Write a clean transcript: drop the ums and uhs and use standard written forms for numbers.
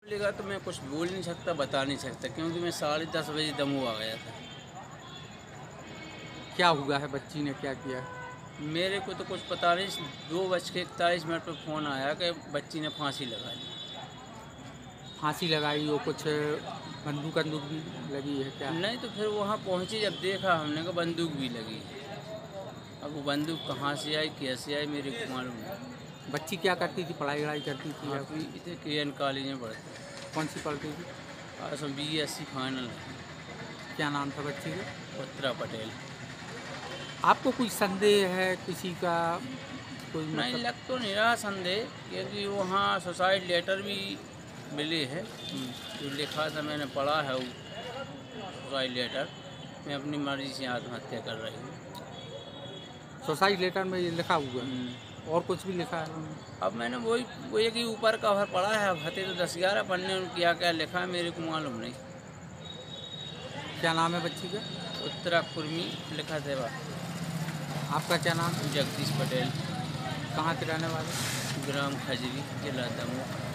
बोलेगा तो मैं कुछ बोल नहीं सकता, बता नहीं सकता, क्योंकि मैं 10:30 बजे दमोह आ गया था। क्या हुआ है, बच्ची ने क्या किया? मेरे को तो कुछ पता नहीं, 2:41 पर फ़ोन आया कि बच्ची ने फांसी लगा ली। फांसी लगाई हो, कुछ बंदूक वंदूक भी लगी है क्या? नहीं तो फिर वहाँ पहुँचे, जब देखा हमने को बंदूक भी लगी है। अब वो बंदूक कहाँ से आई, कैसे आई, मेरे को मालूम नहीं। बच्ची क्या करती थी, पढ़ाई वढ़ाई करती थी हाँ, या तो इधर KN कॉलेज में पढ़ते। कौन सी पढ़ती थी? आज हम BSc फाइनल है। क्या नाम था बच्ची का? उत्तरा पटेल। आपको कोई संदेह है किसी का, कोई नहीं, मतलब? लग तो नहीं रहा संदेह, क्योंकि वहाँ सुसाइड लेटर भी मिले है। जो लिखा था, मैंने पढ़ा है वो सुसाइड लेटर। मैं अपनी मर्जी से आत्महत्या कर रही हूँ। सुसाइड लेटर में ये लिखा हुआ है? हम्म। और कुछ भी लिखा है उन्होंने? अब मैंने वो एक ही ऊपर का भर पढ़ा है, अब हते तो 10-11 पढ़ने में क्या क्या लिखा है मेरे को मालूम नहीं। क्या नाम है बच्ची का? उत्तरा कुर्मी लिखा था वह। आपका क्या नाम है? जगदीश पटेल। कहाँ के रहने वाले? ग्राम खजरी, जिला दमोह।